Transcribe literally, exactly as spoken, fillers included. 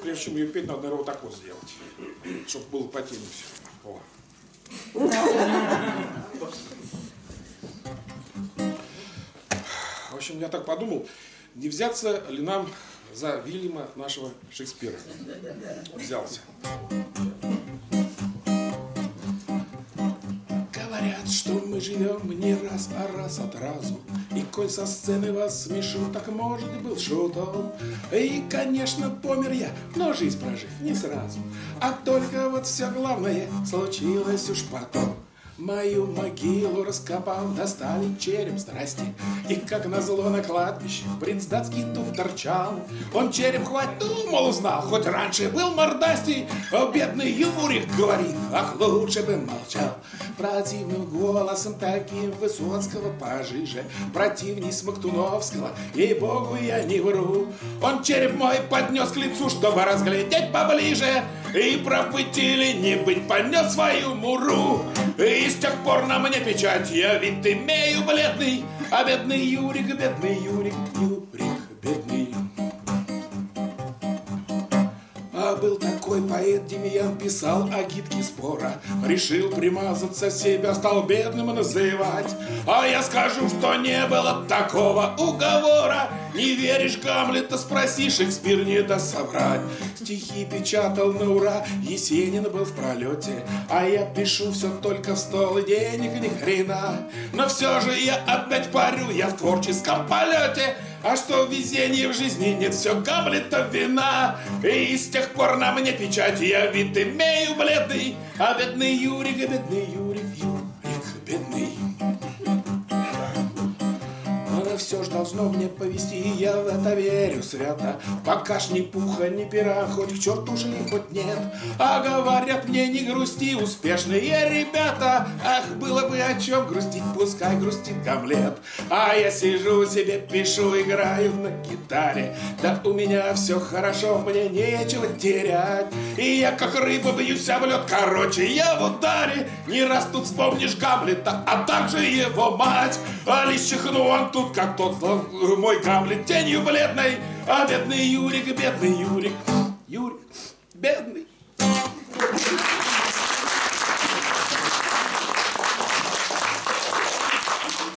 прежде чем ее петь, надо, наверное, вот так вот сделать, чтобы было по теме все. О. В общем, я так подумал, не взяться ли нам за Вильяма нашего Шекспира. Взялся. Говорят, что мы живем не раз, а раз от разу. И коль со сцены вас смешу, так может был шутом. И, конечно, помер я, но жизнь прожив не сразу. А только вот все главное случилось уж потом. Мою могилу раскопал, достали череп страсти. И как назло на кладбище принц датский тут торчал. Он череп хватит, ну, мол, узнал, хоть раньше был мордастей. А бедный Юрик говорит, ах, лучше бы молчал. Противным голосом таким Высоцкого пожиже, противней Смоктуновского, ей-богу, я не вру. Он череп мой поднес к лицу, чтобы разглядеть поближе. И пробыть или не быть, понес свою муру. И с тех пор на мне печать, я вид имею бледный. А бедный Юрик, бедный Юрик, Юрик, бедный. А был такой поэт Демьян, писал агитки спора. Решил примазаться, себя стал бедным называть. А я скажу, что не было такого уговора. Не веришь Гамлета, спроси, Шекспир не даст соврать. Стихи печатал на ура, Есенин был в пролете. А я пишу все только в стол, и денег ни хрена. Но все же я опять парю, я в творческом полете. А что везения в жизни нет, все Гамлета вина. И с тех пор на мне печать, я вид имею бледный. А бедный Юрик, бедный Юрик, Юрик, бедный. Но все ж должно мне повести, я в это верю свято. Пока ж ни пуха, ни пера, хоть к черту жили, хоть нет. А говорят мне, не грусти, успешные ребята. Ах, было бы о чем грустить, пускай грустит Гамлет. А я сижу себе, пишу, играю на гитаре. Да у меня все хорошо, мне нечего терять. И я как рыба бьюсь об лед, короче, я в ударе. Не раз тут вспомнишь Гамлета, а также его мать. А лишь чихну он тут, как тот мой Гамлет, тенью бледной. А бедный Юрик, бедный Юрик, Юрик, бедный.